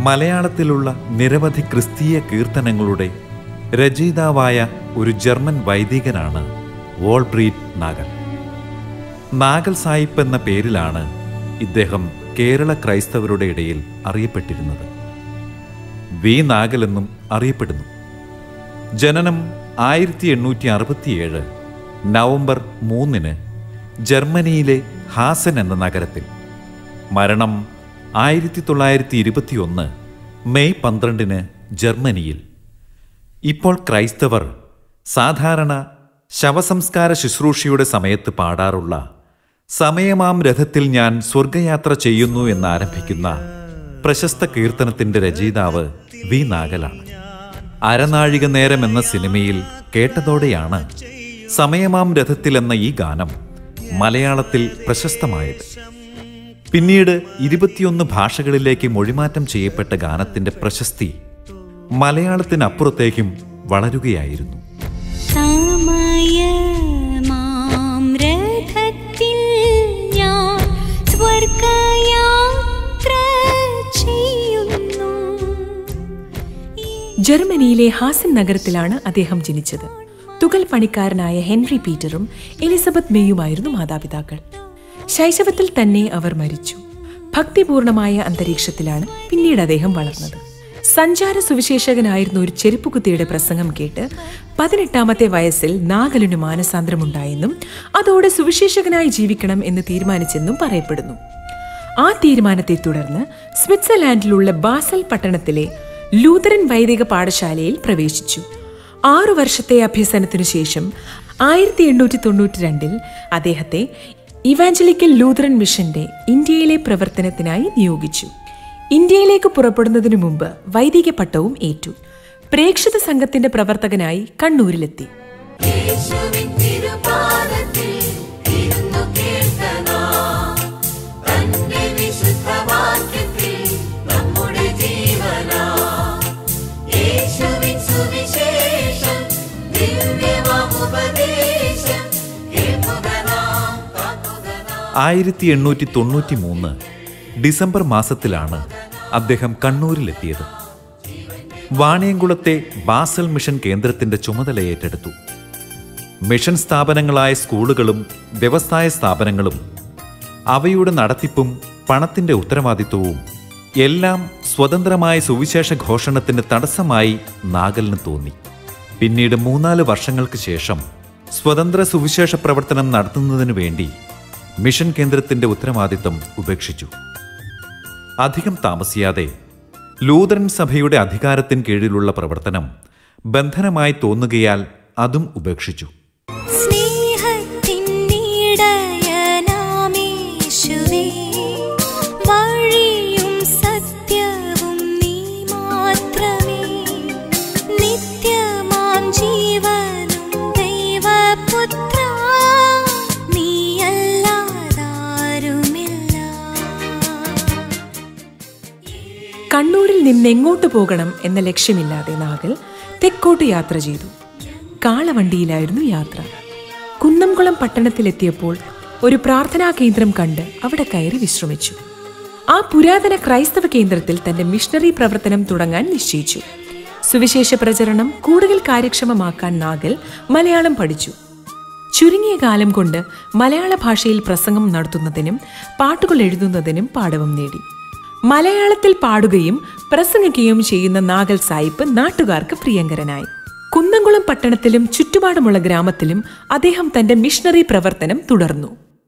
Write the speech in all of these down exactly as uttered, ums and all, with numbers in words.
മലയാളത്തിലുള്ള നിരവധി ക്രിസ്തീയ കീർത്തനങ്ങളുടെ രചയിതാവായ ഒരു ജർമ്മൻ വൈദികനാണ് വോൾബ്രീറ്റ് നാഗൽ. നാഗൽ സായിപ്പ് എന്ന പേരിലാണ് ഇദ്ദേഹം കേരള ക്രൈസ്തവരുടെ ഇടയിൽ അറിയപ്പെട്ടിരുന്നത്. വി നാഗൽ എന്നും അറിയപ്പെടുന്നു. ജനനം ആയിരത്തി എണ്ണൂറ്റി അറുപത്തിയേഴ് നവംബർ മൂന്നിന് ജർമ്മനിയിലെ ഹാസൻ എന്ന നഗരത്തിൽ. മരണം ആയിരത്തി തൊള്ളായിരത്തി ഇരുപത്തി ഒന്ന് മെയ് പന്ത്രണ്ടിന് ജർമ്മനിയിൽ. ഇപ്പോൾ ക്രൈസ്തവർ സാധാരണ ശവസംസ്കാര ശുശ്രൂഷയുടെ സമയത്ത് പാടാറുള്ള സമയമാം രഥത്തിൽ ഞാൻ സ്വർഗയാത്ര ചെയ്യുന്നു എന്നാരംഭിക്കുന്ന പ്രശസ്ത കീർത്തനത്തിൻ്റെ രചയിതാവ് വി നാഗലാണ്. അരനാഴിക നേരം എന്ന സിനിമയിൽ കേട്ടതോടെയാണ് സമയമാം രഥത്തിൽ എന്ന ഈ ഗാനം മലയാളത്തിൽ പ്രശസ്തമായത്. പിന്നീട് ഇരുപത്തിയൊന്ന് ഭാഷകളിലേക്ക് മൊഴിമാറ്റം ചെയ്യപ്പെട്ട ഗാനത്തിന്റെ പ്രശസ്തി മലയാളത്തിനപ്പുറത്തേക്കും വളരുകയായിരുന്നു. ജർമ്മനിയിലെ ഹാസൻ നഗരത്തിലാണ് അദ്ദേഹം ജനിച്ചത്. തുകൽ പണിക്കാരനായ ഹെൻറി പീറ്ററും എലിസബത്ത് മേയുമായിരുന്നു മാതാപിതാക്കൾ. ശൈശവത്തിൽ തന്നെ അവർ മരിച്ചു. ഭക്തിപൂർണമായ അന്തരീക്ഷത്തിലാണ് പിന്നീട് അദ്ദേഹം വളർന്നത്. സഞ്ചാര സുവിശേഷകനായിരുന്ന ഒരു ചെരുപ്പുകുത്തിയുടെ പ്രസംഗം കേട്ട് പതിനെട്ടാമത്തെ വയസ്സിൽ നാഗലിന് മാനസാന്തരമുണ്ടായെന്നും അതോടെ സുവിശേഷകനായി ജീവിക്കണം എന്ന് തീരുമാനിച്ചെന്നും പറയപ്പെടുന്നു. ആ തീരുമാനത്തെ തുടർന്ന് സ്വിറ്റ്സർലാൻഡിലുള്ള ബാസൽ പട്ടണത്തിലെ ലൂതറൻ വൈദിക പാഠശാലയിൽ പ്രവേശിച്ചു. ആറു വർഷത്തെ അഭ്യസനത്തിനു ശേഷം ആയിരത്തി എണ്ണൂറ്റി തൊണ്ണൂറ്റി രണ്ടിൽ അദ്ദേഹത്തെ ഇവാഞ്ചലിക്കൽ ലൂതറൻ മിഷന്റെ ഇന്ത്യയിലെ പ്രവർത്തനത്തിനായി നിയോഗിച്ചു. ഇന്ത്യയിലേക്ക് പുറപ്പെടുന്നതിനു മുമ്പ് വൈദിക പട്ടവും ഏറ്റു. പ്രേക്ഷിത സംഘത്തിന്റെ പ്രവർത്തകനായി കണ്ണൂരിലെത്തി. ആയിരത്തി എണ്ണൂറ്റി തൊണ്ണൂറ്റി മൂന്ന് ഡിസംബർ മാസത്തിലാണ് അദ്ദേഹം കണ്ണൂരിലെത്തിയത്. വാണിയംകുളത്തെ ബാസൽ മിഷൻ കേന്ദ്രത്തിന്റെ ചുമതല ഏറ്റെടുത്തു. മിഷൻ സ്ഥാപനങ്ങളായ സ്കൂളുകളും വ്യവസായ സ്ഥാപനങ്ങളും അവയുടെ നടത്തിപ്പും പണത്തിന്റെ ഉത്തരവാദിത്വവും എല്ലാം സ്വതന്ത്രമായ സുവിശേഷ ഘോഷണത്തിന് തടസ്സമായി നാഗലിന് തോന്നി. പിന്നീട് മൂന്നാല് വർഷങ്ങൾക്ക് ശേഷം സ്വതന്ത്ര സുവിശേഷ പ്രവർത്തനം നടത്തുന്നതിനു വേണ്ടി മിഷൻ കേന്ദ്രത്തിന്റെ ഉത്തരവാദിത്തം ഉപേക്ഷിച്ചു. അധികം താമസിയാതെ ലൂതറൻ സഭയുടെ അധികാരത്തിന് കീഴിലുള്ള പ്രവർത്തനം ബന്ധനമായി തോന്നുകയാൽ അതും ഉപേക്ഷിച്ചു. കണ്ണൂരിൽ നിന്നെങ്ങോട്ട് പോകണം എന്ന ലക്ഷ്യമില്ലാതെ നാഗൽ തെക്കോട്ട് യാത്ര ചെയ്തു. കാളവണ്ടിയിലായിരുന്നു യാത്ര. കുന്നംകുളം പട്ടണത്തിലെത്തിയപ്പോൾ ഒരു പ്രാർത്ഥനാ കേന്ദ്രം കണ്ട് അവിടെ കയറി വിശ്രമിച്ചു. ആ പുരാതന ക്രൈസ്തവ കേന്ദ്രത്തിൽ തന്റെ മിഷണറി പ്രവർത്തനം തുടങ്ങാൻ നിശ്ചയിച്ചു. സുവിശേഷ പ്രചരണം കൂടുതൽ കാര്യക്ഷമമാക്കാൻ നാഗൽ മലയാളം പഠിച്ചു. ചുരുങ്ങിയ കാലം കൊണ്ട് മലയാള ഭാഷയിൽ പ്രസംഗം നടത്തുന്നതിനും പാട്ടുകൾ എഴുതുന്നതിനും പാടവം നേടി. മലയാളത്തിൽ പാടുകയും പ്രസംഗിക്കുകയും ചെയ്യുന്ന നാഗൽ സായിപ്പ് നാട്ടുകാർക്ക് പ്രിയങ്കരനായി. കുന്നംകുളം പട്ടണത്തിലും ചുറ്റുപാടുമുള്ള ഗ്രാമത്തിലും അദ്ദേഹം തന്റെ മിഷണറി പ്രവർത്തനം തുടർന്നു.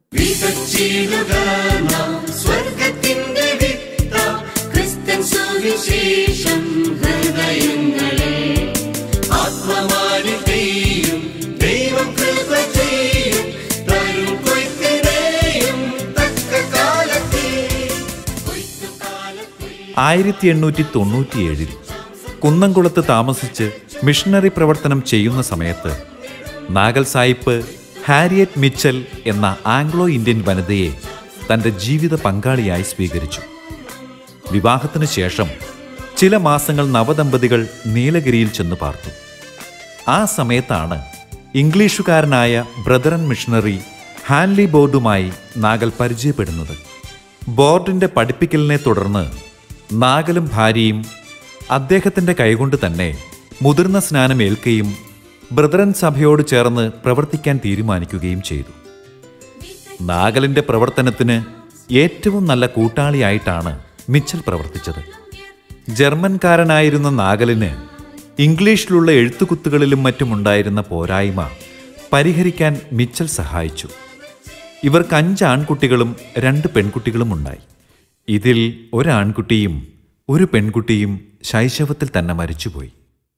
ആയിരത്തി എണ്ണൂറ്റി തൊണ്ണൂറ്റിയേഴിൽ കുന്നംകുളത്ത് താമസിച്ച് മിഷണറി പ്രവർത്തനം ചെയ്യുന്ന സമയത്ത് നാഗൽ സായിപ്പ് ഹാരിയറ്റ് മിച്ചൽ എന്ന ആംഗ്ലോ ഇന്ത്യൻ വനിതയെ തൻ്റെ ജീവിത പങ്കാളിയായി സ്വീകരിച്ചു. വിവാഹത്തിനു ശേഷം ചില മാസങ്ങൾ നവദമ്പതികൾ നീലഗിരിയിൽ ചെന്ന് പാർത്തു. ആ സമയത്താണ് ഇംഗ്ലീഷുകാരനായ ബ്രദറൻ മിഷണറി ഹാൻലി ബോർഡുമായി നാഗൽ പരിചയപ്പെടുന്നത്. ബോർഡിൻ്റെ പഠിപ്പിക്കലിനെ തുടർന്ന് നാഗലും ഭാര്യയും അദ്ദേഹത്തിൻ്റെ കൈകൊണ്ട് തന്നെ മുതിർന്ന സ്നാനം ഏൽക്കുകയും ബ്രദറൻ സഭയോട് ചേർന്ന് പ്രവർത്തിക്കാൻ തീരുമാനിക്കുകയും ചെയ്തു. നാഗലിൻ്റെ പ്രവർത്തനത്തിന് ഏറ്റവും നല്ല കൂട്ടാളിയായിട്ടാണ് മിച്ചൽ പ്രവർത്തിച്ചത്. ജർമ്മൻകാരനായിരുന്ന നാഗലിന് ഇംഗ്ലീഷിലുള്ള എഴുത്തുകുത്തുകളിലും മറ്റുമുണ്ടായിരുന്ന പോരായ്മ പരിഹരിക്കാൻ മിച്ചൽ സഹായിച്ചു. ഇവർക്ക് അഞ്ച് ആൺകുട്ടികളും രണ്ട് പെൺകുട്ടികളും ഉണ്ടായി. ഇതിൽ ഒരാൺകുട്ടിയും ഒരു പെൺകുട്ടിയും ശൈശവത്തിൽ തന്നെ മരിച്ചുപോയി.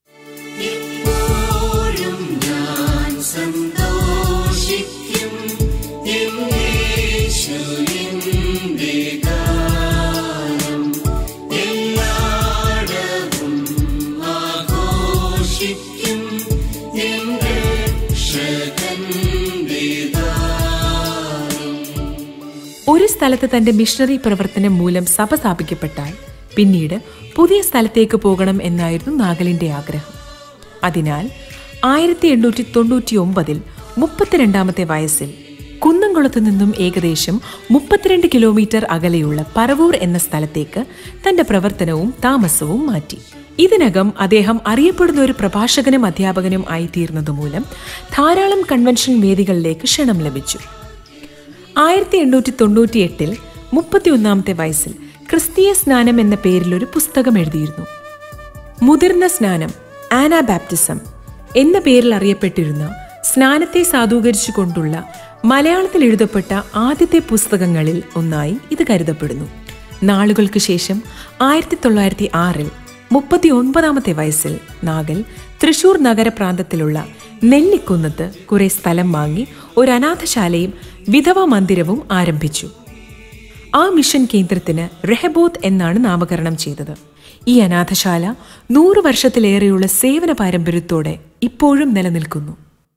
ഒരു സ്ഥലത്ത് തന്റെ മിഷണറി പ്രവർത്തനം മൂലം സഭ സ്ഥാപിക്കപ്പെട്ടാൽ പിന്നീട് പുതിയ സ്ഥലത്തേക്ക് പോകണം എന്നായിരുന്നു നാഗലിന്റെ ആഗ്രഹം. അതിനാൽ ആയിരത്തി എണ്ണൂറ്റി തൊണ്ണൂറ്റി ഒമ്പതിൽ മുപ്പത്തിരണ്ടാമത്തെ വയസ്സിൽ കുന്നംകുളത്ത് നിന്നും ഏകദേശം മുപ്പത്തിരണ്ട് കിലോമീറ്റർ അകലെയുള്ള പറവൂർ എന്ന സ്ഥലത്തേക്ക് തന്റെ പ്രവർത്തനവും താമസവും മാറ്റി. ഇതിനകം അദ്ദേഹം അറിയപ്പെടുന്ന ഒരു പ്രഭാഷകനും അധ്യാപകനും ആയിത്തീർന്നതുമൂലം ധാരാളം കൺവെൻഷൻ വേദികളിലേക്ക് ക്ഷണം ലഭിച്ചു. ആയിരത്തി എണ്ണൂറ്റി തൊണ്ണൂറ്റി എട്ടിൽ മുപ്പത്തി ഒന്നാമത്തെ വയസ്സിൽ ക്രിസ്തീയ സ്നാനം എന്ന പേരിൽ ഒരു പുസ്തകം എഴുതിയിരുന്നു. മുതിർന്ന സ്നാനം, ആനാ ബാപ്റ്റിസം എന്ന പേരിൽ അറിയപ്പെട്ടിരുന്ന സ്നാനത്തെ സാധൂകരിച്ചുകൊണ്ടുള്ള മലയാളത്തിൽ എഴുതപ്പെട്ട ആദ്യത്തെ പുസ്തകങ്ങളിൽ ഒന്നായി ഇത് കരുതപ്പെടുന്നു. നാളുകൾക്ക് ശേഷം ആയിരത്തി തൊള്ളായിരത്തി ആറിൽ മുപ്പത്തി ഒൻപതാമത്തെ വയസ്സിൽ നാഗൽ തൃശൂർ നഗരപ്രാന്തത്തിലുള്ള നെല്ലിക്കുന്നത്ത് കുറെ സ്ഥലം വാങ്ങി ഒരു അനാഥശാലയും വിധവാ മന്ദിരവും ആരംഭിച്ചു. ആ മിഷൻ കേന്ദ്രത്തിന് റെഹബോത്ത് എന്നാണ് നാമകരണം ചെയ്തത്. ഈ അനാഥശാല നൂറ് വർഷത്തിലേറെയുള്ള സേവന പാരമ്പര്യത്തോടെ ഇപ്പോഴും നിലനിൽക്കുന്നു.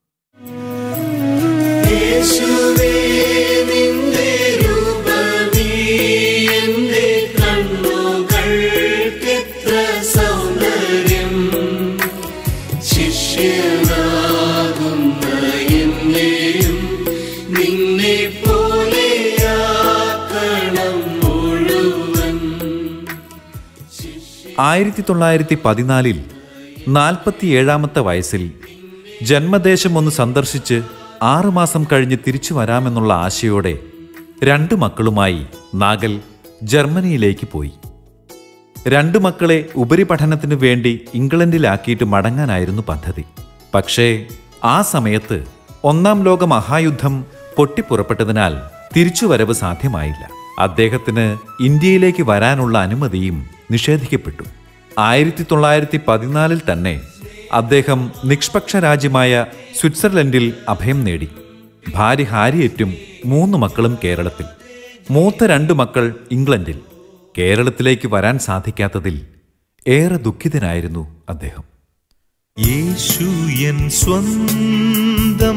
ആയിരത്തി തൊള്ളായിരത്തി പതിനാലിൽ നാൽപ്പത്തിയേഴാമത്തെ വയസ്സിൽ ജന്മദേശം ഒന്ന് സന്ദർശിച്ച് ആറുമാസം കഴിഞ്ഞ് തിരിച്ചു വരാമെന്നുള്ള ആശയോടെ രണ്ട് മക്കളുമായി നാഗൽ ജർമ്മനിയിലേക്ക് പോയി. രണ്ടു മക്കളെ ഉപരിപഠനത്തിനു വേണ്ടി ഇംഗ്ലണ്ടിലാക്കിയിട്ട് മടങ്ങാനായിരുന്നു പദ്ധതി. പക്ഷേ ആ സമയത്ത് ഒന്നാം ലോക മഹായുദ്ധം പൊട്ടിപ്പുറപ്പെട്ടതിനാൽ തിരിച്ചുവരവ് സാധ്യമായില്ല. അദ്ദേഹത്തിന് ഇന്ത്യയിലേക്ക് വരാനുള്ള അനുമതിയും നിഷേധിക്കപ്പെട്ടു. ആയിരത്തി തൊള്ളായിരത്തി പതിനാലിൽ തന്നെ അദ്ദേഹം നിഷ്പക്ഷ രാജ്യമായ സ്വിറ്റ്സർലൻഡിൽ അഭയം നേടി. ഭാര്യ ഹാരിയറ്റും മൂന്ന് മക്കളും കേരളത്തിൽ. മൂത്ത രണ്ടു മക്കൾ ഇംഗ്ലണ്ടിൽ. കേരളത്തിലേക്ക് വരാൻ സാധിക്കാത്തതിൽ ഏറെ ദുഃഖിതനായിരുന്നു അദ്ദേഹം. യേശു എൻ സ്വന്തം,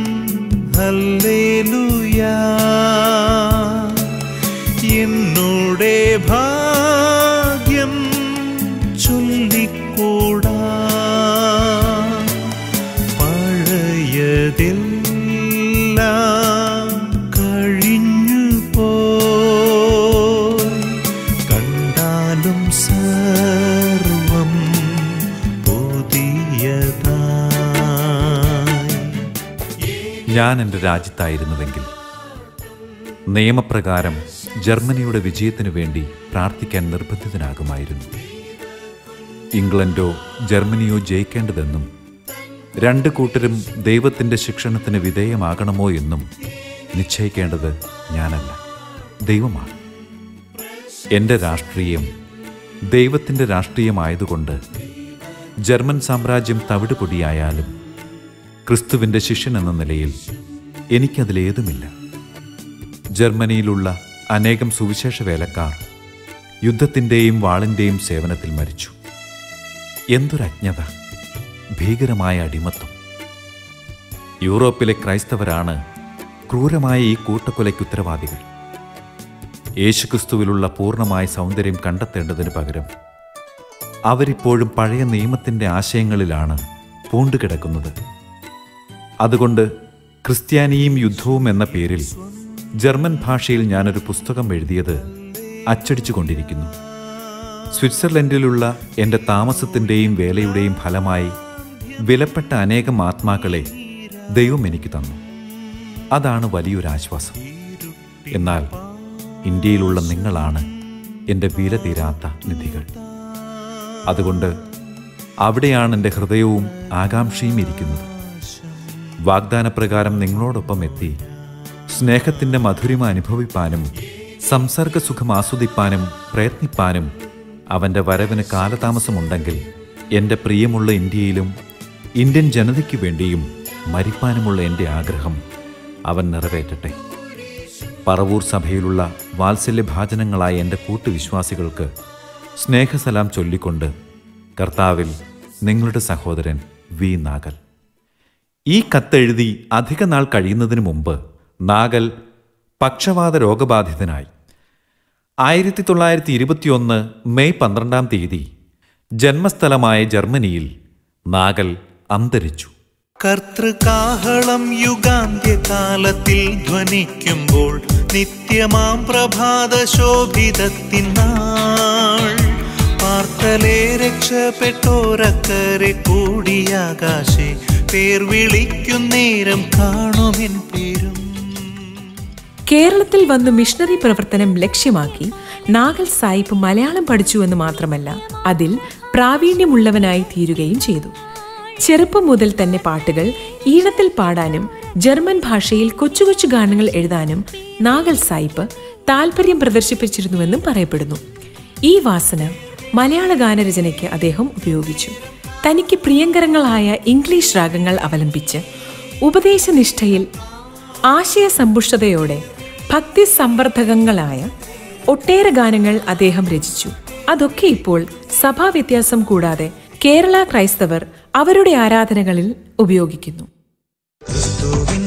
ഹല്ലേലൂയാ, എന്നോടെ ഭാഗ്യം ചൊല്ലിക്കൂടാ, പഴയതെല്ലാം കഴിഞ്ഞു പോയി, കണ്ടാലും സർവം പുതിയതായി. ഞാൻ എൻ്റെ രാജ്യത്തായിരുന്നുവെങ്കിൽ നിയമപ്രകാരം ജർമ്മനിയുടെ വിജയത്തിനു വേണ്ടി പ്രാർത്ഥിക്കാൻ നിർബന്ധിതനാകുമായിരുന്നു. ഇംഗ്ലണ്ടോ ജർമ്മനിയോ ജയിക്കേണ്ടതെന്നും രണ്ട് കൂട്ടരും ദൈവത്തിൻ്റെ ശിക്ഷണത്തിന് വിധേയമാകണമോ എന്നും നിശ്ചയിക്കേണ്ടത് ഞാനല്ല, ദൈവമാണ്. എൻ്റെ രാഷ്ട്രീയം ദൈവത്തിൻ്റെ രാഷ്ട്രീയമായതുകൊണ്ട് ജർമ്മൻ സാമ്രാജ്യം തവിടുപൊടിയായാലും ക്രിസ്തുവിൻ്റെ ശിഷ്യൻ എന്ന നിലയിൽ എനിക്കതിലേതുമില്ല. ജർമ്മനിയിലുള്ള അനേകം സുവിശേഷ വേലക്കാർ യുദ്ധത്തിൻ്റെയും വാളിൻ്റെയും സേവനത്തിൽ മരിച്ചു. എന്തൊരജ്ഞത, ഭീകരമായ അടിമത്വം! യൂറോപ്പിലെ ക്രൈസ്തവരാണ് ക്രൂരമായ ഈ കൂട്ടക്കൊലയ്ക്ക് ഉത്തരവാദികൾ. യേശുക്രിസ്തുവിലുള്ള പൂർണ്ണമായ സൗന്ദര്യം കണ്ടെത്തേണ്ടതിന് പകരം അവരിപ്പോഴും പഴയ നിയമത്തിൻ്റെ ആശയങ്ങളിലാണ് പൂണ്ടുകിടക്കുന്നത്. അതുകൊണ്ട് ക്രിസ്ത്യാനിയും യുദ്ധവും എന്ന പേരിൽ ജർമ്മൻ ഭാഷയിൽ ഞാനൊരു പുസ്തകം എഴുതിയത് അച്ചടിച്ചു കൊണ്ടിരിക്കുന്നു. സ്വിറ്റ്സർലൻഡിലുള്ള എൻ്റെ താമസത്തിൻ്റെയും വേലയുടെയും ഫലമായി വിലപ്പെട്ട അനേകം ആത്മാക്കളെ ദൈവം എനിക്ക് തന്നു. അതാണ് വലിയൊരാശ്വാസം. എന്നാൽ ഇന്ത്യയിലുള്ള നിങ്ങളാണ് എൻ്റെ വില തീരാത്ത നിധികൾ. അതുകൊണ്ട് അവിടെയാണ് എൻ്റെ ഹൃദയവും ആകാംക്ഷയും ഇരിക്കുന്നത്. വാഗ്ദാനപ്രകാരം നിങ്ങളോടൊപ്പം എത്തി സ്നേഹത്തിൻ്റെ മധുരിമ അനുഭവിപ്പാനും സംസർഗസുഖം ആസ്വദിപ്പാനും പ്രയത്നിപ്പാനും അവൻ്റെ വരവിന് കാലതാമസമുണ്ടെങ്കിൽ എൻ്റെ പ്രിയമുള്ള ഇന്ത്യയിലും ഇന്ത്യൻ ജനതയ്ക്ക് വേണ്ടിയും മരിപ്പാനുമുള്ള എൻ്റെ ആഗ്രഹം അവൻ നിറവേറ്റട്ടെ. പറവൂർ സഭയിലുള്ള വാത്സല്യഭാജനങ്ങളായ എൻ്റെ കൂട്ടുവിശ്വാസികൾക്ക് സ്നേഹസലാം ചൊല്ലിക്കൊണ്ട് കർത്താവിൽ നിങ്ങളുടെ സഹോദരൻ വി നാഗൽ. ഈ കത്തെഴുതി അധിക നാൾ കഴിയുന്നതിന് മുമ്പ് നാഗൽ പക്ഷവാത രോഗബാധിതനായി. ആയിരത്തി തൊള്ളായിരത്തി ഇരുപത്തിയൊന്ന് മെയ് പന്ത്രണ്ടാം തീയതി ജന്മസ്ഥലമായ ജർമ്മനിയിൽ നാഗൽ അന്തരിച്ചു. കർത്തൃകാഹളം യുഗാന്ത്യകാലത്തിൽ ധ്വനിക്കുമ്പോൾ നിത്യമാം പ്രഭാത ശോഭിതത്തിനാൾ പാർത്തലേ രക്ഷപ്പെട്ടോരക്കരെ കൂടിയാകാശേ പേർ വിളിക്കുന്നേരം കാണുമെൻ പേരും. കേരളത്തിൽ വന്ന് മിഷണറി പ്രവർത്തനം ലക്ഷ്യമാക്കി നാഗൽ സായിപ്പ് മലയാളം പഠിച്ചു എന്ന് മാത്രമല്ല, അതിൽ പ്രാവീണ്യമുള്ളവനായി തീരുകയും ചെയ്തു. ചെറുപ്പം മുതൽ തന്നെ പാട്ടുകൾ ഈണത്തിൽ പാടാനും ജർമ്മൻ ഭാഷയിൽ കൊച്ചു കൊച്ചു ഗാനങ്ങൾ എഴുതാനും നാഗൽ സായിപ്പ് താല്പര്യം പ്രദർശിപ്പിച്ചിരുന്നുവെന്നും പറയപ്പെടുന്നു. ഈ വാസന മലയാള ഗാനരചനയ്ക്ക് അദ്ദേഹം ഉപയോഗിച്ചു. തനിക്ക് പ്രിയങ്കരങ്ങളായ ഇംഗ്ലീഷ് രാഗങ്ങൾ അവലംബിച്ച് ഉപദേശനിഷ്ഠയിൽ ആശയസമ്പുഷ്ടതയോടെ ഭക്തി സംവർദ്ധകങ്ങളായ ഒട്ടേറെ ഗാനങ്ങൾ അദ്ദേഹം രചിച്ചു. അതൊക്കെ ഇപ്പോൾ സഭാവ്യത്യാസം കൂടാതെ കേരള ക്രൈസ്തവർ അവരുടെ ആരാധനകളിൽ ഉപയോഗിക്കുന്നു. ക്രിസ്തുവിൻ